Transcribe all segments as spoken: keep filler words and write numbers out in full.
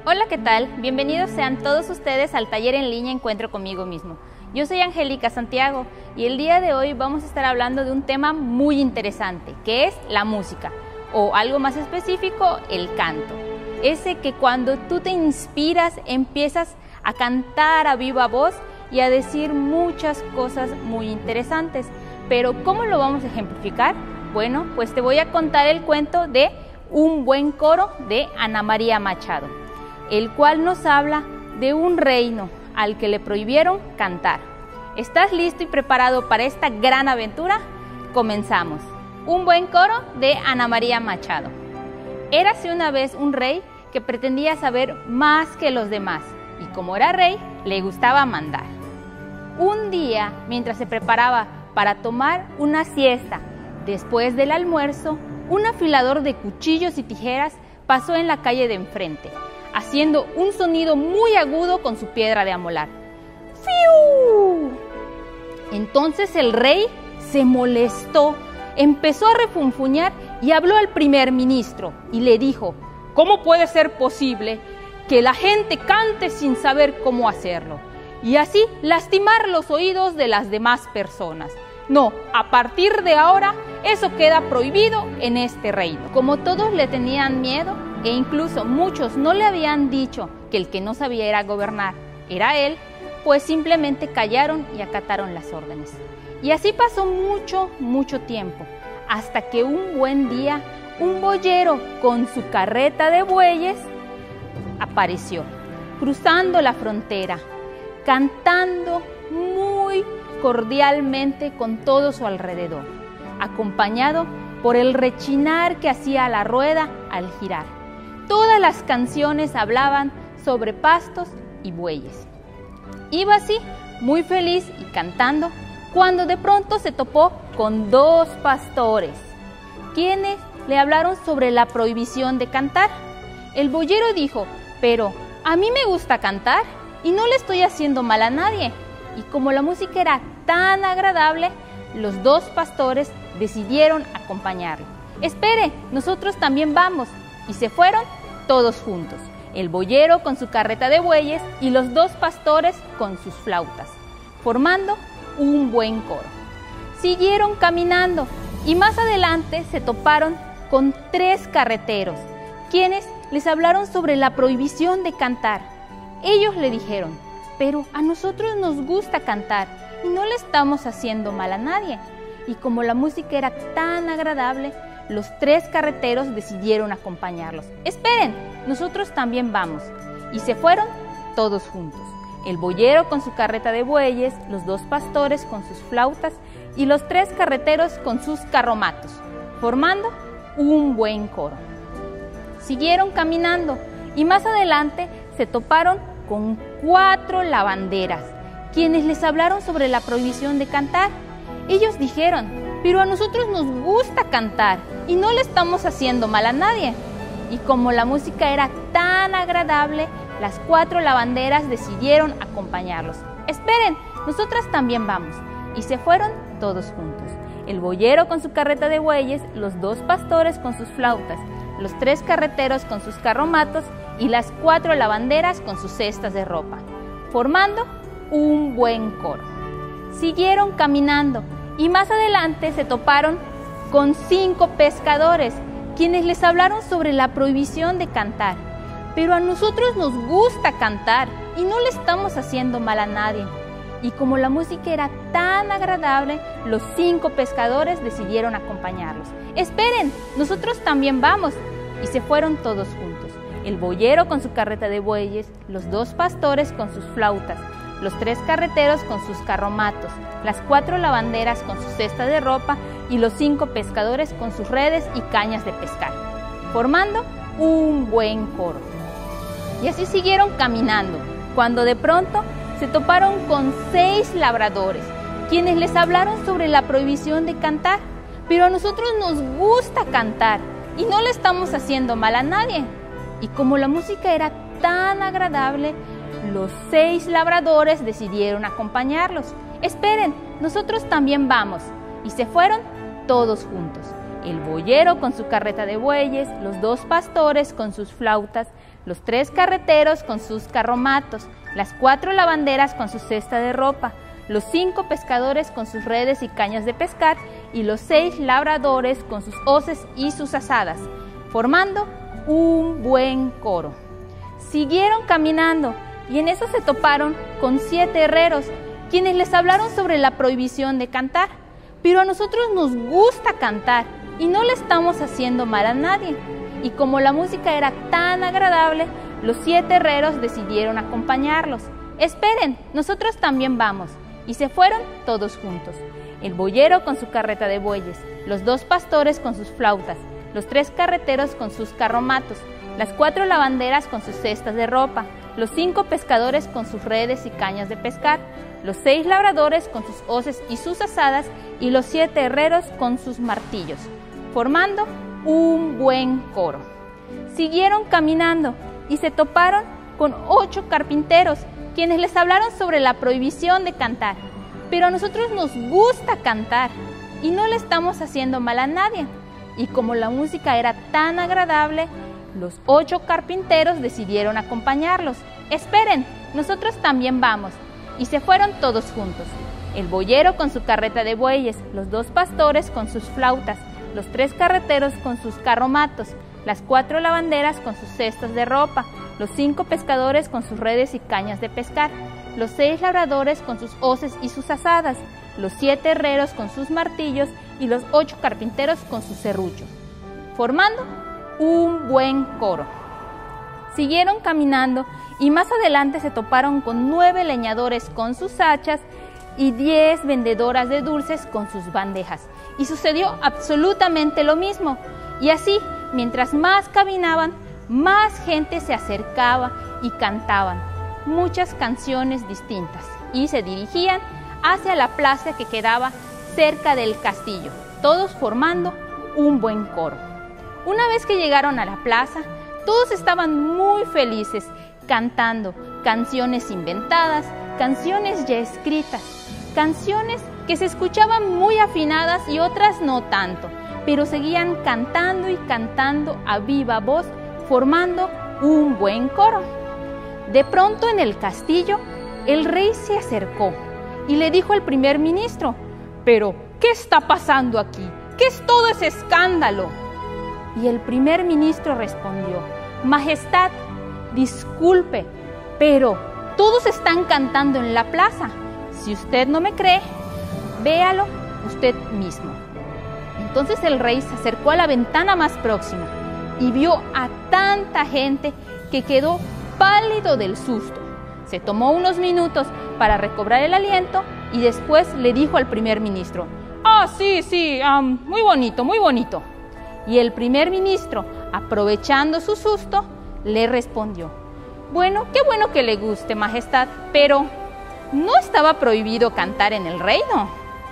Hola, ¿qué tal? Bienvenidos sean todos ustedes al taller en línea Encuentro conmigo mismo. Yo soy Angélica Santiago y el día de hoy vamos a estar hablando de un tema muy interesante, que es la música, o algo más específico, el canto. Ese que cuando tú te inspiras empiezas a cantar a viva voz y a decir muchas cosas muy interesantes. Pero ¿cómo lo vamos a ejemplificar? Bueno, pues te voy a contar el cuento de Un buen coro de Ana María Machado, el cual nos habla de un reino al que le prohibieron cantar. ¿Estás listo y preparado para esta gran aventura? Comenzamos. Un buen coro de Ana María Machado. Érase una vez un rey que pretendía saber más que los demás, y como era rey, le gustaba mandar. Un día, mientras se preparaba para tomar una siesta, después del almuerzo, un afilador de cuchillos y tijeras pasó en la calle de enfrente, haciendo un sonido muy agudo con su piedra de amolar. ¡Fiu! Entonces el rey se molestó, empezó a refunfuñar y habló al primer ministro y le dijo: ¿cómo puede ser posible que la gente cante sin saber cómo hacerlo y así lastimar los oídos de las demás personas? No, a partir de ahora eso queda prohibido en este reino. Como todos le tenían miedo e incluso muchos no le habían dicho que el que no sabía era gobernar era él, pues simplemente callaron y acataron las órdenes. Y así pasó mucho, mucho tiempo, hasta que un buen día un boyero con su carreta de bueyes apareció, cruzando la frontera, cantando muy cordialmente con todo su alrededor, acompañado por el rechinar que hacía la rueda al girar. Todas las canciones hablaban sobre pastos y bueyes. Iba así, muy feliz y cantando, cuando de pronto se topó con dos pastores, quienes le hablaron sobre la prohibición de cantar. El boyero dijo: pero a mí me gusta cantar y no le estoy haciendo mal a nadie. Y como la música era tan agradable, los dos pastores decidieron acompañarlo. Espere, nosotros también vamos. Y se fueron todos juntos, el boyero con su carreta de bueyes y los dos pastores con sus flautas, formando un buen coro. Siguieron caminando y más adelante se toparon con tres carreteros, quienes les hablaron sobre la prohibición de cantar. Ellos le dijeron: pero a nosotros nos gusta cantar y no le estamos haciendo mal a nadie. Y como la música era tan agradable, los tres carreteros decidieron acompañarlos. Esperen, nosotros también vamos. Y se fueron todos juntos, el boyero con su carreta de bueyes, los dos pastores con sus flautas y los tres carreteros con sus carromatos, formando un buen coro. Siguieron caminando y más adelante se toparon con cuatro lavanderas, quienes les hablaron sobre la prohibición de cantar. Ellos dijeron: pero a nosotros nos gusta cantar y no le estamos haciendo mal a nadie. Y como la música era tan agradable, las cuatro lavanderas decidieron acompañarlos. Esperen, nosotras también vamos. Y se fueron todos juntos, el boyero con su carreta de bueyes, los dos pastores con sus flautas, los tres carreteros con sus carromatos y las cuatro lavanderas con sus cestas de ropa, formando un buen coro. Siguieron caminando y más adelante se toparon con cinco pescadores, quienes les hablaron sobre la prohibición de cantar. Pero a nosotros nos gusta cantar y no le estamos haciendo mal a nadie. Y como la música era tan agradable, los cinco pescadores decidieron acompañarlos. Esperen, nosotros también vamos. Y se fueron todos juntos, el boyero con su carreta de bueyes, los dos pastores con sus flautas, los tres carreteros con sus carromatos, las cuatro lavanderas con su cesta de ropa y los cinco pescadores con sus redes y cañas de pescar, formando un buen coro. Y así siguieron caminando, cuando de pronto se toparon con seis labradores, quienes les hablaron sobre la prohibición de cantar. Pero a nosotros nos gusta cantar y no le estamos haciendo mal a nadie. Y como la música era tan agradable, los seis labradores decidieron acompañarlos. Esperen, nosotros también vamos. Y se fueron todos juntos, el boyero con su carreta de bueyes, los dos pastores con sus flautas, los tres carreteros con sus carromatos, las cuatro lavanderas con su cesta de ropa, los cinco pescadores con sus redes y cañas de pescar y los seis labradores con sus hoces y sus azadas, formando un buen coro. Siguieron caminando y en eso se toparon con siete herreros, quienes les hablaron sobre la prohibición de cantar. Pero a nosotros nos gusta cantar y no le estamos haciendo mal a nadie. Y como la música era tan agradable, los siete herreros decidieron acompañarlos. Esperen, nosotros también vamos. Y se fueron todos juntos. El boyero con su carreta de bueyes, los dos pastores con sus flautas, los tres carreteros con sus carromatos, las cuatro lavanderas con sus cestas de ropa, los cinco pescadores con sus redes y cañas de pescar, los seis labradores con sus hoces y sus azadas y los siete herreros con sus martillos, formando un buen coro. Siguieron caminando y se toparon con ocho carpinteros, quienes les hablaron sobre la prohibición de cantar. Pero a nosotros nos gusta cantar y no le estamos haciendo mal a nadie. Y como la música era tan agradable, los ocho carpinteros decidieron acompañarlos. Esperen, nosotros también vamos. Y se fueron todos juntos. El boyero con su carreta de bueyes, los dos pastores con sus flautas, los tres carreteros con sus carromatos, las cuatro lavanderas con sus cestas de ropa, los cinco pescadores con sus redes y cañas de pescar, los seis labradores con sus hoces y sus azadas, los siete herreros con sus martillos y los ocho carpinteros con sus serruchos, formando un buen coro. Siguieron caminando y más adelante se toparon con nueve leñadores con sus hachas y diez vendedoras de dulces con sus bandejas. Y sucedió absolutamente lo mismo. Y así, mientras más caminaban, más gente se acercaba y cantaban muchas canciones distintas y se dirigían hacia la plaza que quedaba cerca del castillo, todos formando un buen coro. Una vez que llegaron a la plaza, todos estaban muy felices, cantando canciones inventadas, canciones ya escritas, canciones que se escuchaban muy afinadas y otras no tanto, pero seguían cantando y cantando a viva voz, formando un buen coro. De pronto en el castillo, el rey se acercó y le dijo al primer ministro: «¿Pero qué está pasando aquí? ¿Qué es todo ese escándalo?». Y el primer ministro respondió: «Majestad, disculpe, pero todos están cantando en la plaza. Si usted no me cree, véalo usted mismo». Entonces el rey se acercó a la ventana más próxima y vio a tanta gente que quedó pálido del susto. Se tomó unos minutos para recobrar el aliento y después le dijo al primer ministro: «Ah, sí, sí, um, muy bonito, muy bonito». Y el primer ministro, aprovechando su susto, le respondió: «Bueno, qué bueno que le guste, majestad, pero ¿no estaba prohibido cantar en el reino?».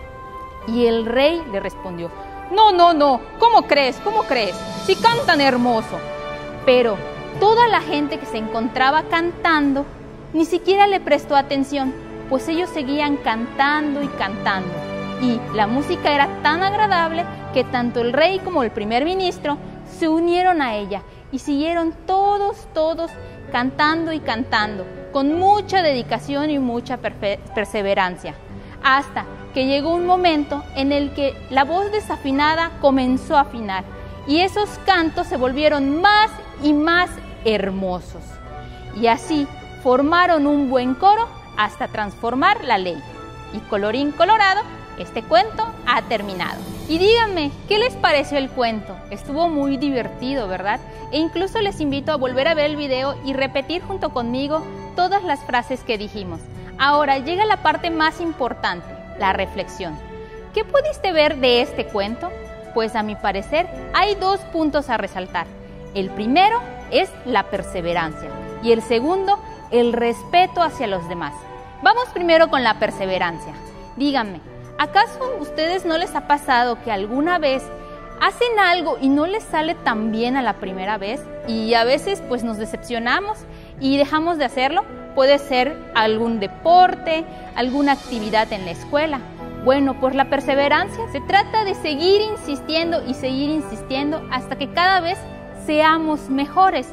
Y el rey le respondió: «No, no, no, ¿cómo crees? ¿Cómo crees? Si cantan hermoso». Pero toda la gente que se encontraba cantando ni siquiera le prestó atención, pues ellos seguían cantando y cantando. Y la música era tan agradable que tanto el rey como el primer ministro se unieron a ella y siguieron todos, todos cantando y cantando, con mucha dedicación y mucha perseverancia, hasta que llegó un momento en el que la voz desafinada comenzó a afinar y esos cantos se volvieron más y más hermosos. Y así formaron un buen coro hasta transformar la ley. Y colorín colorado, este cuento ha terminado. Y díganme, ¿qué les pareció el cuento? Estuvo muy divertido, ¿verdad? E incluso les invito a volver a ver el video y repetir junto conmigo todas las frases que dijimos. Ahora llega la parte más importante, la reflexión. ¿Qué pudiste ver de este cuento? Pues a mi parecer hay dos puntos a resaltar. El primero es la perseverancia y el segundo, el respeto hacia los demás. Vamos primero con la perseverancia. Díganme, ¿acaso a ustedes no les ha pasado que alguna vez hacen algo y no les sale tan bien a la primera vez? Y a veces pues nos decepcionamos y dejamos de hacerlo. Puede ser algún deporte, alguna actividad en la escuela. Bueno, pues la perseverancia se trata de seguir insistiendo y seguir insistiendo hasta que cada vez seamos mejores.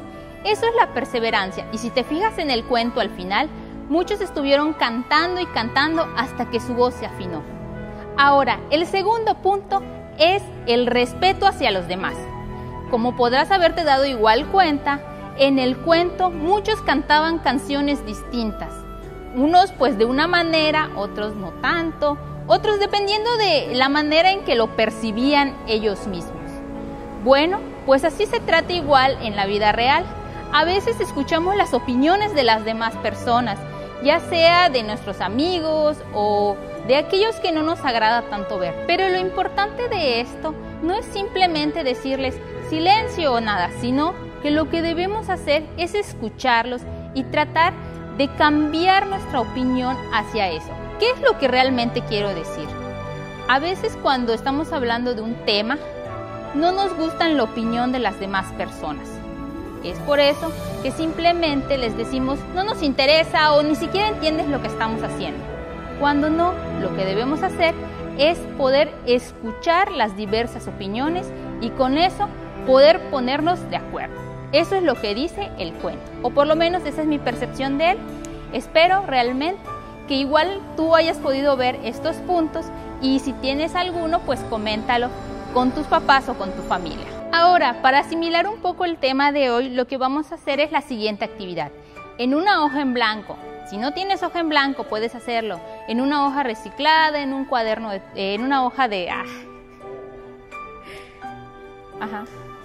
Eso es la perseverancia, y si te fijas en el cuento al final, muchos estuvieron cantando y cantando hasta que su voz se afinó. Ahora, el segundo punto es el respeto hacia los demás. Como podrás haberte dado igual cuenta, en el cuento muchos cantaban canciones distintas. Unos pues de una manera, otros no tanto, otros dependiendo de la manera en que lo percibían ellos mismos. Bueno, pues así se trata igual en la vida real. A veces escuchamos las opiniones de las demás personas, ya sea de nuestros amigos o de aquellos que no nos agrada tanto ver. Pero lo importante de esto no es simplemente decirles silencio o nada, sino que lo que debemos hacer es escucharlos y tratar de cambiar nuestra opinión hacia eso. ¿Qué es lo que realmente quiero decir? A veces cuando estamos hablando de un tema, no nos gusta la opinión de las demás personas. Es por eso que simplemente les decimos no nos interesa o ni siquiera entiendes lo que estamos haciendo. Cuando no, lo que debemos hacer es poder escuchar las diversas opiniones y con eso poder ponernos de acuerdo. Eso es lo que dice el cuento, o por lo menos esa es mi percepción de él. Espero realmente que igual tú hayas podido ver estos puntos y si tienes alguno, pues coméntalo con tus papás o con tu familia. Ahora, para asimilar un poco el tema de hoy, lo que vamos a hacer es la siguiente actividad. En una hoja en blanco, si no tienes hoja en blanco, puedes hacerlo en una hoja reciclada, en un cuaderno, de, en una hoja de... Ah. Ajá.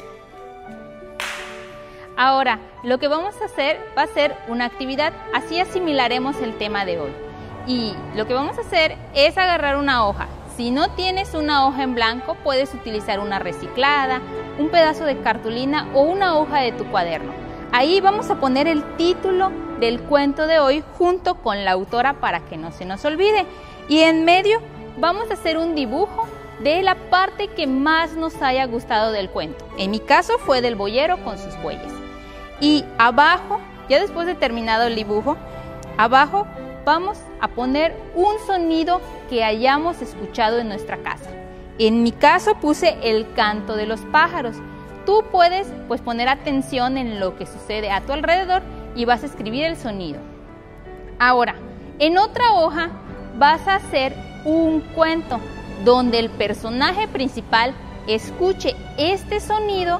Ahora, lo que vamos a hacer va a ser una actividad, así asimilaremos el tema de hoy. Y lo que vamos a hacer es agarrar una hoja. Si no tienes una hoja en blanco, puedes utilizar una reciclada, un pedazo de cartulina o una hoja de tu cuaderno. Ahí vamos a poner el título del cuento de hoy junto con la autora para que no se nos olvide. Y en medio vamos a hacer un dibujo de la parte que más nos haya gustado del cuento. En mi caso fue del boyero con sus bueyes. Y abajo, ya después de terminado el dibujo, abajo vamos a poner un sonido que hayamos escuchado en nuestra casa. En mi caso puse el canto de los pájaros. Tú puedes pues poner atención en lo que sucede a tu alrededor y vas a escribir el sonido. Ahora, en otra hoja vas a hacer un cuento donde el personaje principal escuche este sonido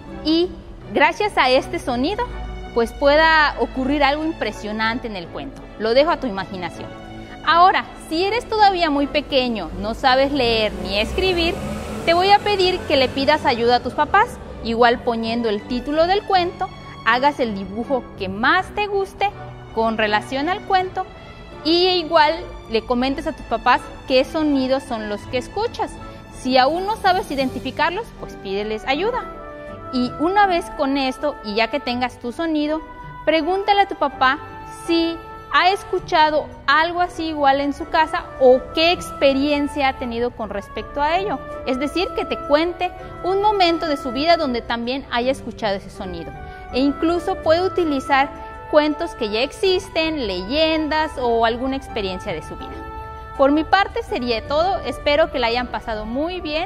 y gracias a este sonido pues pueda ocurrir algo impresionante en el cuento. Lo dejo a tu imaginación. Ahora, si eres todavía muy pequeño, no sabes leer ni escribir, te voy a pedir que le pidas ayuda a tus papás, igual poniendo el título del cuento, hagas el dibujo que más te guste con relación al cuento y igual le comentes a tus papás qué sonidos son los que escuchas. Si aún no sabes identificarlos, pues pídeles ayuda. Y una vez con esto, y ya que tengas tu sonido, pregúntale a tu papá si ha escuchado algo así igual en su casa o qué experiencia ha tenido con respecto a ello. Es decir, que te cuente un momento de su vida donde también haya escuchado ese sonido. E incluso puede utilizar cuentos que ya existen, leyendas o alguna experiencia de su vida. Por mi parte sería todo. Espero que la hayan pasado muy bien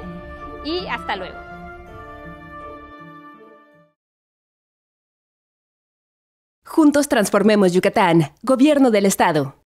y hasta luego. Juntos transformemos Yucatán. Gobierno del Estado.